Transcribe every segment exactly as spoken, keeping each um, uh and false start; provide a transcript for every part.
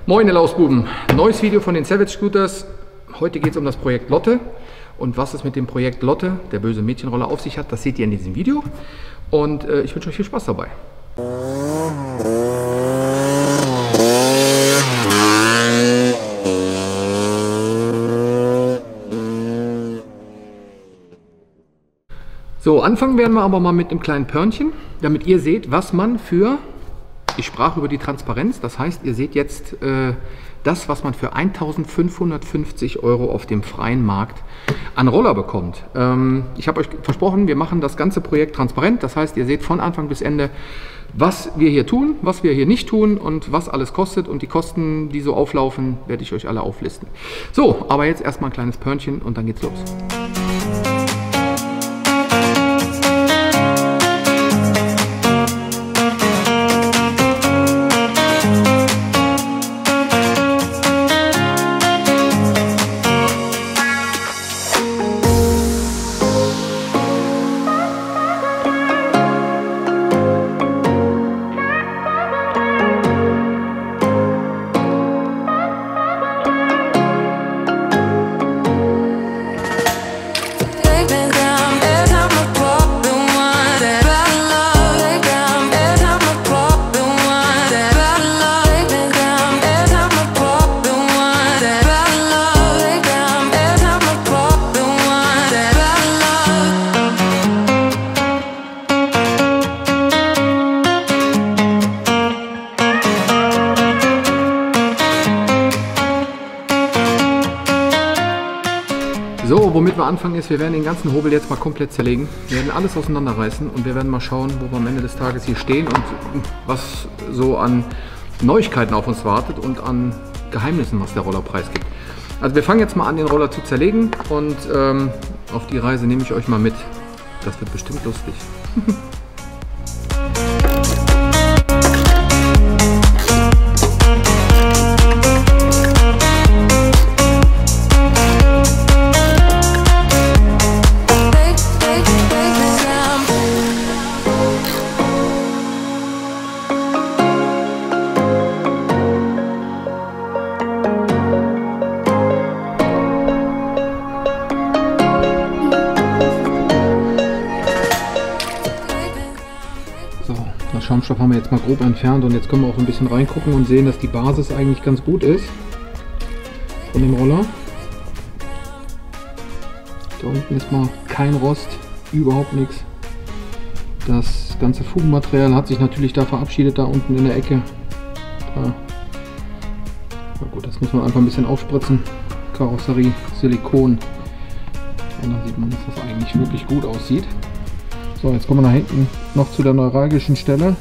Moin ihr Lausbuben, neues Video von den Savage Scooters. Heute geht es um das Projekt Lotte und was es mit dem Projekt Lotte, der böse Mädchenroller, auf sich hat, das seht ihr in diesem Video und äh, ich wünsche euch viel Spaß dabei. So, anfangen werden wir aber mal mit einem kleinen Pörnchen, damit ihr seht, was man für... Ich sprach über die Transparenz, das heißt, ihr seht jetzt äh, das, was man für eintausendfünfhundertfünfzig Euro auf dem freien Markt an Roller bekommt. Ähm, ich habe euch versprochen, wir machen das ganze Projekt transparent, das heißt, ihr seht von Anfang bis Ende, was wir hier tun, was wir hier nicht tun und was alles kostet, und die Kosten, die so auflaufen, werde ich euch alle auflisten. So, aber jetzt erstmal ein kleines Pörnchen und dann geht's los. So, womit wir anfangen ist, wir werden den ganzen Hobel jetzt mal komplett zerlegen. Wir werden alles auseinanderreißen und wir werden mal schauen, wo wir am Ende des Tages hier stehen und was so an Neuigkeiten auf uns wartet und an Geheimnissen, was der Rollerpreis gibt. Also wir fangen jetzt mal an, den Roller zu zerlegen und ähm, auf die Reise nehme ich euch mal mit. Das wird bestimmt lustig. Schaumstoff haben wir jetzt mal grob entfernt und jetzt können wir auch ein bisschen reingucken und sehen, dass die Basis eigentlich ganz gut ist von dem Roller. Da unten ist mal kein Rost, überhaupt nichts. Das ganze Fugenmaterial hat sich natürlich da verabschiedet, da unten in der Ecke. Da. Na gut, das muss man einfach ein bisschen aufspritzen. Karosserie, Silikon. Und dann sieht man, dass das eigentlich wirklich gut aussieht. So, jetzt kommen wir nach hinten noch zu der neuralgischen Stelle.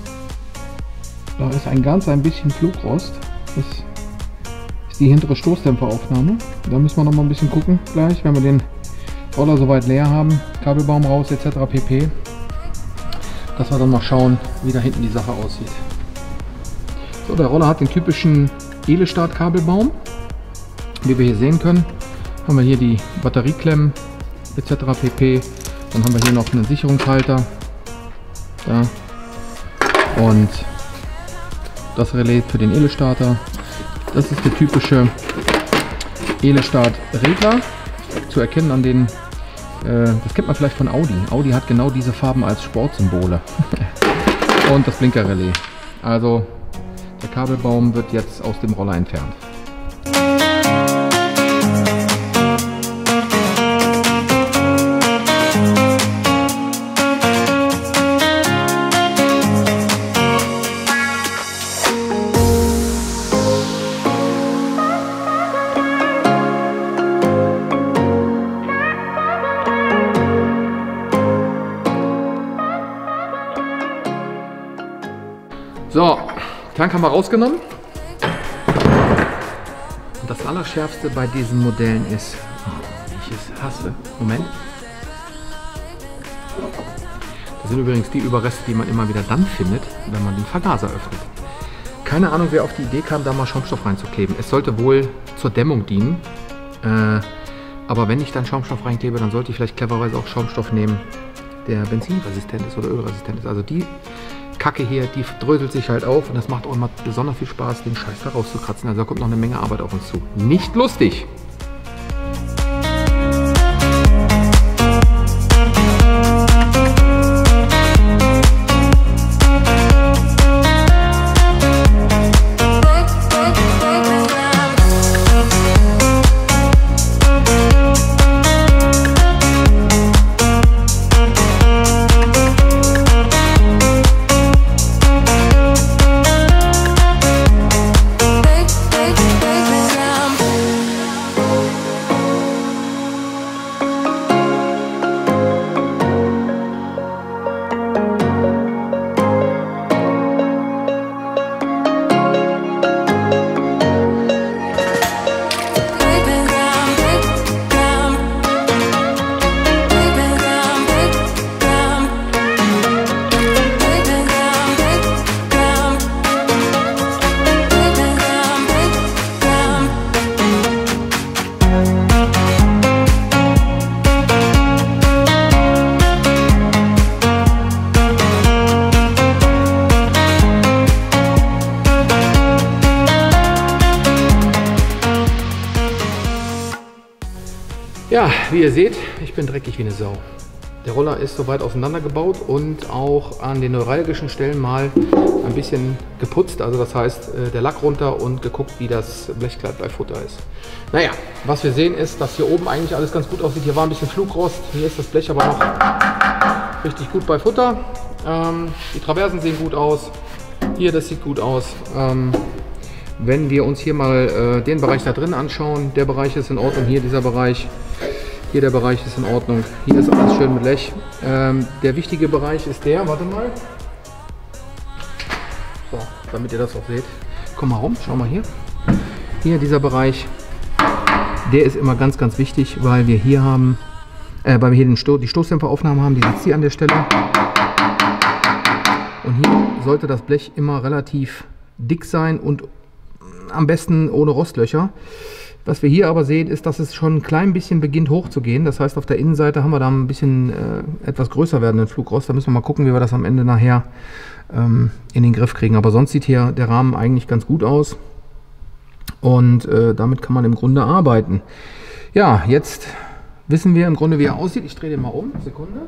Da ist ein ganz ein bisschen Flugrost. Das ist die hintere Stoßdämpferaufnahme. Da müssen wir noch mal ein bisschen gucken gleich, wenn wir den Roller soweit leer haben. Kabelbaum raus et cetera pp. Dass wir dann mal schauen, wie da hinten die Sache aussieht. So, der Roller hat den typischen Elestart-Kabelbaum. Wie wir hier sehen können, haben wir hier die Batterieklemmen et cetera pp. Dann haben wir hier noch einen Sicherungshalter da und das Relais für den Elestarter. Das ist der typische Elestart-Regler, zu erkennen an den, äh, das kennt man vielleicht von Audi. Audi hat genau diese Farben als Sportsymbole. Und das Blinkerrelais. Also der Kabelbaum wird jetzt aus dem Roller entfernt. So, Tank haben wir rausgenommen. Und das Allerschärfste bei diesen Modellen ist, wie ich es hasse, Moment. Das sind übrigens die Überreste, die man immer wieder dann findet, wenn man den Vergaser öffnet. Keine Ahnung, wer auf die Idee kam, da mal Schaumstoff reinzukleben. Es sollte wohl zur Dämmung dienen. Äh, aber wenn ich dann Schaumstoff reinklebe, dann sollte ich vielleicht clevererweise auch Schaumstoff nehmen, der benzinresistent ist oder ölresistent ist. Also die Kacke hier, die dröselt sich halt auf und das macht auch immer besonders viel Spaß, den Scheiß da rauszukratzen. Also da kommt noch eine Menge Arbeit auf uns zu. Nicht lustig! Ja, wie ihr seht, ich bin dreckig wie eine Sau. Der Roller ist soweit auseinandergebaut und auch an den neuralgischen Stellen mal ein bisschen geputzt. Also das heißt, der Lack runter und geguckt, wie das Blechkleid bei Futter ist. Naja, was wir sehen ist, dass hier oben eigentlich alles ganz gut aussieht. Hier war ein bisschen Flugrost, hier ist das Blech aber noch richtig gut bei Futter. Ähm, die Traversen sehen gut aus. Hier, das sieht gut aus. Ähm, wenn wir uns hier mal äh, den Bereich da drin anschauen, der Bereich ist in Ordnung, hier dieser Bereich. Hier der Bereich ist in Ordnung. Hier ist alles schön mit Blech. Ähm, der wichtige Bereich ist der, warte mal. So, damit ihr das auch seht. Komm mal rum, schau mal hier. Hier dieser Bereich, der ist immer ganz, ganz wichtig, weil wir hier haben, äh, weil wir hier den Sto die Stoßdämpferaufnahme haben, die sitzt hier an der Stelle. Und hier sollte das Blech immer relativ dick sein und am besten ohne Rostlöcher. Was wir hier aber sehen, ist, dass es schon ein klein bisschen beginnt hochzugehen. Das heißt, auf der Innenseite haben wir da ein bisschen äh, etwas größer werdenden Flugrost. Da müssen wir mal gucken, wie wir das am Ende nachher ähm, in den Griff kriegen. Aber sonst sieht hier der Rahmen eigentlich ganz gut aus. Und äh, damit kann man im Grunde arbeiten. Ja, jetzt wissen wir im Grunde, wie er aussieht. Ich drehe den mal um. Sekunde.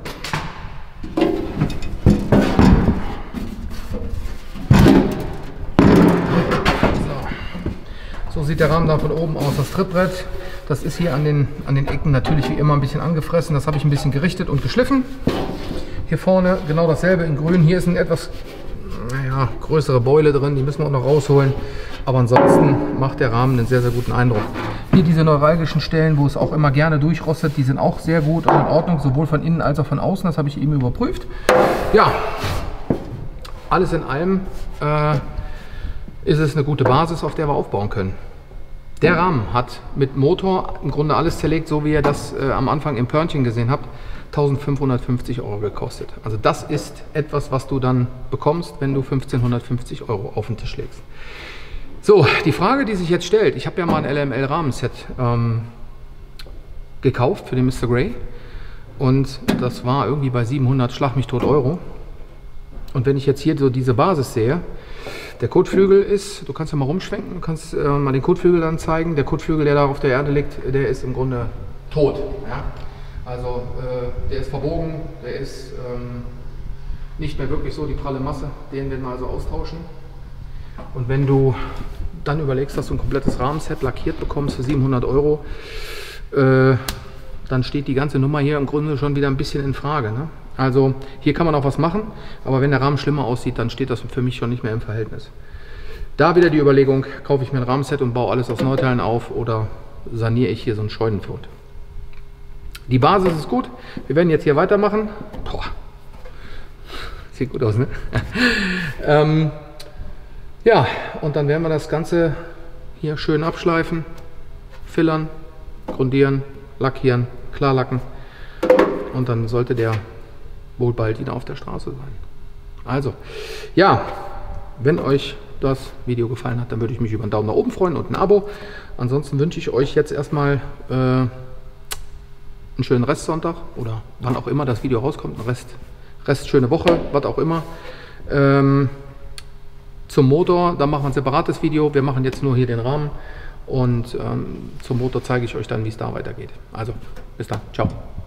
So sieht der Rahmen da von oben aus. Das Trittbrett, das ist hier an den, an den Ecken natürlich wie immer ein bisschen angefressen. Das habe ich ein bisschen gerichtet und geschliffen. Hier vorne genau dasselbe in grün. Hier ist eine etwas naja, größere Beule drin, die müssen wir auch noch rausholen. Aber ansonsten macht der Rahmen einen sehr, sehr guten Eindruck. Hier diese neuralgischen Stellen, wo es auch immer gerne durchrostet, die sind auch sehr gut und in Ordnung, sowohl von innen als auch von außen. Das habe ich eben überprüft. Ja, alles in allem äh, ist es eine gute Basis, auf der wir aufbauen können. Der Rahmen hat mit Motor im Grunde alles zerlegt, so wie ihr das äh, am Anfang im Pörnchen gesehen habt, eintausendfünfhundertfünfzig Euro gekostet. Also das ist etwas, was du dann bekommst, wenn du fünfzehnhundertfünfzig Euro auf den Tisch legst. So, die Frage, die sich jetzt stellt, ich habe ja mal ein L M L-Rahmenset ähm, gekauft für den Mister Grey und das war irgendwie bei siebenhundert Schlag mich tot Euro. Und wenn ich jetzt hier so diese Basis sehe, der Kotflügel ist, du kannst ja mal rumschwenken, du kannst äh, mal den Kotflügel dann zeigen. Der Kotflügel, der da auf der Erde liegt, der ist im Grunde tot. Ja? Also äh, der ist verbogen, der ist ähm, nicht mehr wirklich so die pralle Masse, den werden wir also austauschen. Und wenn du dann überlegst, dass du ein komplettes Rahmenset lackiert bekommst für siebenhundert Euro, äh, dann steht die ganze Nummer hier im Grunde schon wieder ein bisschen in Frage. Ne? Also hier kann man auch was machen, aber wenn der Rahmen schlimmer aussieht, dann steht das für mich schon nicht mehr im Verhältnis. Da wieder die Überlegung, kaufe ich mir ein Rahmenset und baue alles aus Neuteilen auf oder saniere ich hier so einen Scheunenfund. Die Basis ist gut, wir werden jetzt hier weitermachen. Boah. Sieht gut aus, ne? ähm, ja, und dann werden wir das Ganze hier schön abschleifen, fillern, grundieren, lackieren, klarlacken und dann sollte der wohl bald wieder auf der Straße sein. Also, ja, wenn euch das Video gefallen hat, dann würde ich mich über einen Daumen nach oben freuen und ein Abo. Ansonsten wünsche ich euch jetzt erstmal äh, einen schönen Restsonntag oder wann auch immer das Video rauskommt, eine Rest, Rest schöne Woche, was auch immer. Ähm, zum Motor, da machen wir ein separates Video. Wir machen jetzt nur hier den Rahmen und ähm, zum Motor zeige ich euch dann, wie es da weitergeht. Also, bis dann. Ciao.